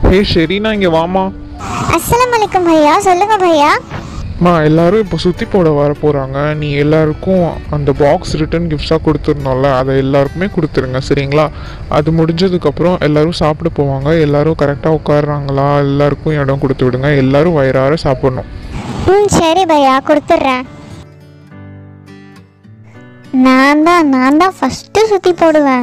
ஹே ஷெரீனா, இங்கே வாமா. அஸ்ஸலாமு அலைக்கும் பையா. சொல்லுங்க பையா. எல்லாரும் இப்போ சுற்றி போட வர போகிறாங்க. நீ எல்லாருக்கும் அந்த பாக்ஸ் ரிட்டன் கிஃப்ட்ஸாக கொடுத்துருந்தோம்ல, அதை எல்லாருக்குமே கொடுத்துருங்க சரிங்களா? அது முடிஞ்சதுக்கப்புறம் எல்லோரும் சாப்பிட போவாங்க. எல்லோரும் கரெக்டாக உட்காடுறாங்களா, எல்லாருக்கும் இடம் கொடுத்து விடுங்க. எல்லோரும் வயிறார சாப்பிடணும். சரி பையா, கொடுத்துட்றேன். நான் தான் ஃபஸ்ட்டு சுற்றி போடுவேன்.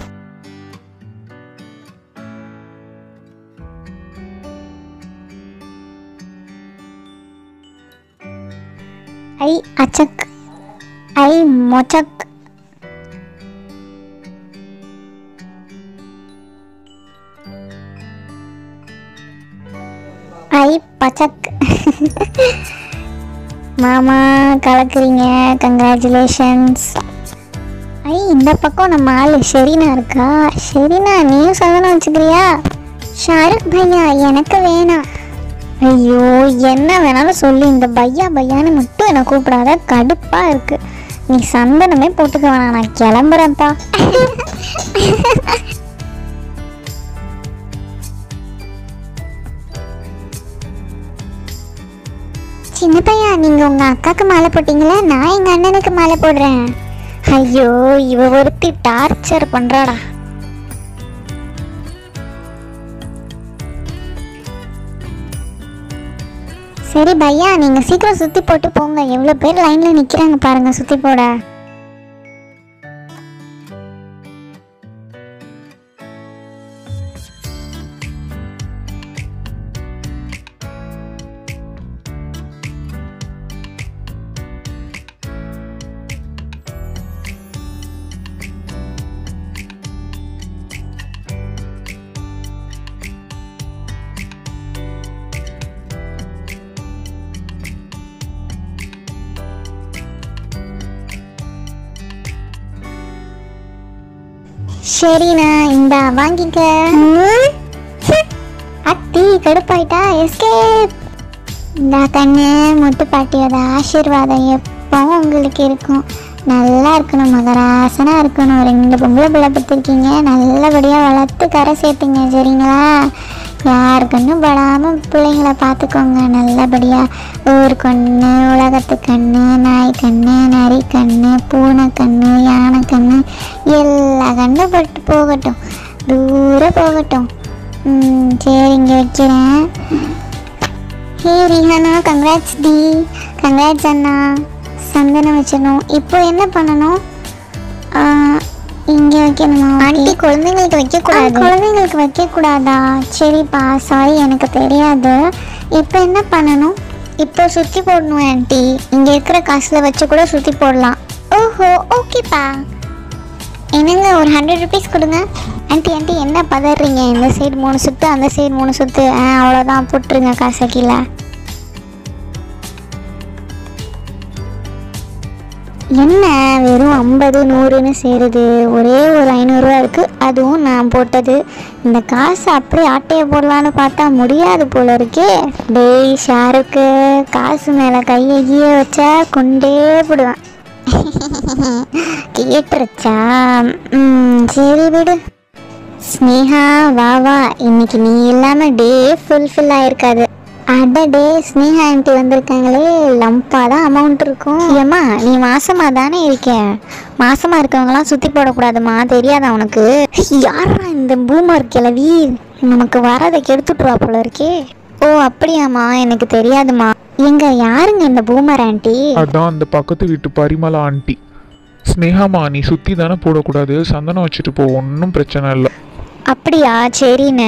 ஐ அச்சக், ஐ மொச்சக். ஐ பச்சக். மாமா கலக்குறீங்க, கங்க்ராச்சுலேஷன்ஸ். ஐ இந்த பக்கம் நம்ம ஆள் ஷெரீனா இருக்கா. ஷெரீனா, நீயும் சந்தனம் வச்சுக்கிறியா? ஷாருக் பையா, எனக்கு வேணாம். ஐயோ, என்ன வேணாலும் சொல்லி இந்த பையா பையான்னு மட்டும் என்னை கூப்பிடாத, கடுப்பாக இருக்கு. நீ சந்தனமே போட்டுக்க வேணாம், நான் கிளம்புறேன்ப்பா. சின்ன பையா, நீங்கள் உங்கள் அக்காவுக்கு மாலை போட்டிங்களா? நான் எங்கள் அண்ணனுக்கு மாலை போடுறேன். ஐயோ, இவ ஒருத்தி டார்ச்சர் பண்ணுறாடா. சரி பையா, நீங்கள் சீக்கிரம் சுற்றி போட்டு போங்க. எவ்வளோ பேர் லைனில் நிற்கிறாங்க பாருங்கள் சுற்றி போட. ஷெரீனா, இந்த வாங்கிக்க. அத்தி கடுப்பாயிட்டா, எஸ்கேப். இந்த கண்ணு முட்டு பாட்டியோட ஆசீர்வாதம் எப்பவும் உங்களுக்கு இருக்கும். நல்லா இருக்கணும், மகராசனாக இருக்கணும். 2 பொம்பளை பிள்ளை பெற்றிருக்கீங்க, நல்லபடியாக வளர்த்து கரை சேர்த்துங்க சரிங்களா? யார் கண்ணும் படாமல் பிள்ளைங்களை பார்த்துக்கோங்க நல்லபடியாக. ஊர் கண்ணு, உலகத்து கண்ணு, நாய் கண்ணு, நரி கண்ணு, பூனை கண்ணு, யானை கண்ணு, எல்லா கண்ணும் பட்டு போகட்டும், தூரம் போகட்டும். சரி, இங்கே வைக்கிறேன். ஹே ரிஹானா, கங்க்ராட்ஸ் டி. கங்க்ராட்ஸ் அண்ணா. சந்தனம் வச்சிடணும். இப்போ என்ன பண்ணணும்? இங்கே வைக்கணுமா? ஆண்டி, குழந்தைங்களுக்கு வைக்கக்கூடாது. குழந்தைங்களுக்கு வைக்கக்கூடாதா? சரிப்பா, சாரி, எனக்கு தெரியாது. இப்போ என்ன பண்ணணும்? இப்போ சுற்றி போடணும் ஆண்டி. இங்கே இருக்கிற காசில் வச்சு கூட சுற்றி போடலாம். ஓஹோ, ஓகேப்பா. என்னங்க, ஒரு 100 ருபீஸ் கொடுங்க. ஆண்டி ஆண்டி, என்ன பதறீங்க? இந்த சைடு 3 சுற்று, அந்த சைடு 3 சுற்று. அவ்வளோதான், போட்டுருங்க காசை கீழே. என்ன வெறும் 50 100ன்னு சேருது? ஒரே ஒரு 500 ரூபா இருக்குது, அதுவும் நான் போட்டது. இந்த காசை அப்படியே ஆட்டையை போடலான்னு பார்த்தா முடியாது போல இருக்கே. டேய் ஷாருக்கு, காசு மேலே கையை கீழே வச்சா கொண்டே போடுவேன். கேட்டுருச்சா? சரி விடு. ஸ்னேகா வா வா, இன்னைக்கு நீ இல்லாமல் டே ஃபுல்ஃபில் ஆயிருக்காது. அடடே, ஸ்னேகா ஆண்டி வந்திருக்காங்களே, லம்பாக தான் அமௌண்ட் இருக்கும். ஏம்மா, நீ மாசமாக தானே இருக்க? மாசமாக இருக்கவங்களாம் சுற்றி போடக்கூடாதுமா, தெரியாதா உனக்கு? யாரா இந்த பூமர் கிளவி? நமக்கு வரதை கெடுத்துட்டுருவா போல இருக்கே. ஓ அப்படியாம்மா, எனக்கு தெரியாதுமா. எங்க யாருங்க இந்த பூமர் ஆண்டி? அதான் அந்த பக்கத்து வீட்டு பரிமளா ஆண்டி. ஸ்னேகாமா, நீ சுற்றி தானே போடக்கூடாது, சந்தனம் வச்சுட்டு போ, ஒன்றும் பிரச்சனை இல்லை. அப்படியா, சரிண்ணே.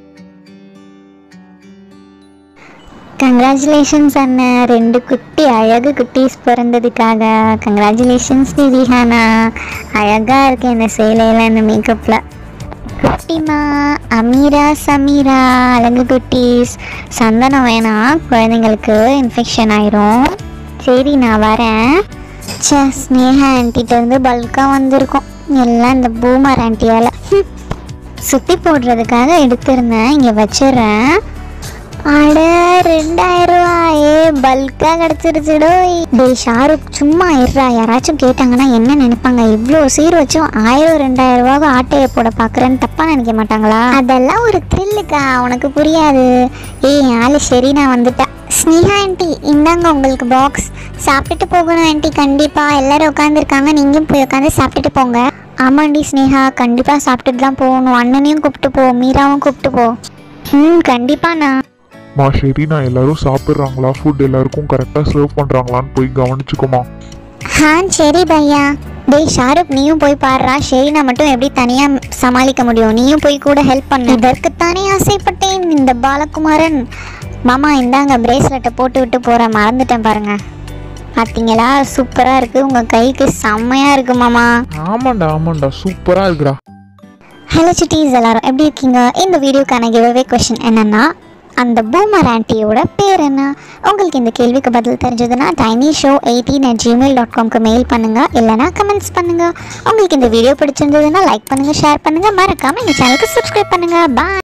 கங்க்ராச்சுலேஷன்ஸ் அண்ணன், 2 குட்டி அழகு குட்டீஸ் பிறந்ததுக்காக. கங்க்ராச்சுலேஷன்ஸ் ரிஹானா, அழகாக இருக்கேன் இந்த சேலையில், இந்த மேக்கப்பில். குட்டிமா அமீரா, சமீரா, அழகு குட்டீஸ். சந்தனம் வேணாம், குழந்தைங்களுக்கு இன்ஃபெக்ஷன் ஆயிரும். சரி, நான் வரேன். ஸ்னேகா ஆண்டிகிட்டேருந்து பல்காக வந்திருக்கோம், எல்லாம் இந்த பூமர் ஆண்டியால். சுற்றி போடுறதுக்காக எடுத்துருந்தேன், இங்கே வச்சிடுறேன். அட 2000 ரூபாயே பல்கா கிடைச்சிருச்சுடோ. டேய் ஷாருக் சும்மா இருறா, யாராச்சும் கேட்டாங்கன்னா என்ன நினைப்பாங்க? இவ்வளோ சீர் வச்சும் 1000-2000 ரூபாய்க்கு ஆட்டையை போட பார்க்குறேன்னு தப்பா நினைக்க மாட்டாங்களா? அதெல்லாம் ஒரு த்ரில்லுக்கா, உனக்கு புரியாது. ஏய் ஆளு சரி, நான் வந்துட்டேன். ஸ்னேகா ஆண்டி இந்தாங்க உங்களுக்கு பாக்ஸ். சாப்பிட்டுட்டு போகணும் ஆண்டி, கண்டிப்பாக எல்லாரும் உட்காந்துருக்காங்க, நீங்களும் போய் உட்காந்து சாப்பிட்டுட்டு போங்க. ஆமாண்டி ஸ்னேகா, கண்டிப்பாக சாப்பிட்டுட்டு தான் போகணும். அண்ணனையும் கூப்பிட்டு போ, மீராவும் கூப்பிட்டு போ. கண்டிப்பாண்ணா. ஷெரீனா எல்லாரும் சாப்பிட்றாங்களா, ஃபுட் எல்லாருக்கும் கரெக்டாக சர்வ் பண்ணுறாங்களான்னு போய் கவனிச்சுக்குமா. சரி பையா. டேய் ஷாருக் நீயும் போய் பாடுறா, ஷெரீனா மட்டும் எப்படி தனியாக சமாளிக்க முடியும்? நீயும் போய் கூட ஹெல்ப் பண்ணு. இதற்குத்தானே ஆசைப்பட்டேன் இந்த பாலகுமாரன். மாமா இந்தாங்க பிரேஸ்லெட்டை போட்டு விட்டு போகிறேன், மறந்துட்டேன் பாருங்க. பார்த்தீங்களா சூப்பராக இருக்குது, உங்கள் கைக்கு செம்மையாக இருக்கு மாமா. ஆமாண்டா சூப்பராக இருக்குடா. ஹலோ சிட்டிஸ், எல்லாரும் எப்படி இருக்கீங்க? இந்த வீடியோக்கான கிவ்அவே கொஸ்டின் என்னன்னா, அந்த பூமர் ஆண்டியோட பேர் என்ன? உங்களுக்கு இந்த கேள்விக்கு பதில் தெரிஞ்சதுன்னா tinyshow18@gmail.com மெயில் பண்ணுங்க, இல்லைனா கமெண்ட்ஸ் பண்ணுங்க. உங்களுக்கு இந்த வீடியோ பிடிச்சிருந்ததுன்னா லைக் பண்ணுங்க, ஷேர் பண்ணுங்க, மறக்காம எங்க சேனலுக்கு சப்ஸ்கிரைப் பண்ணுங்க. பாய்.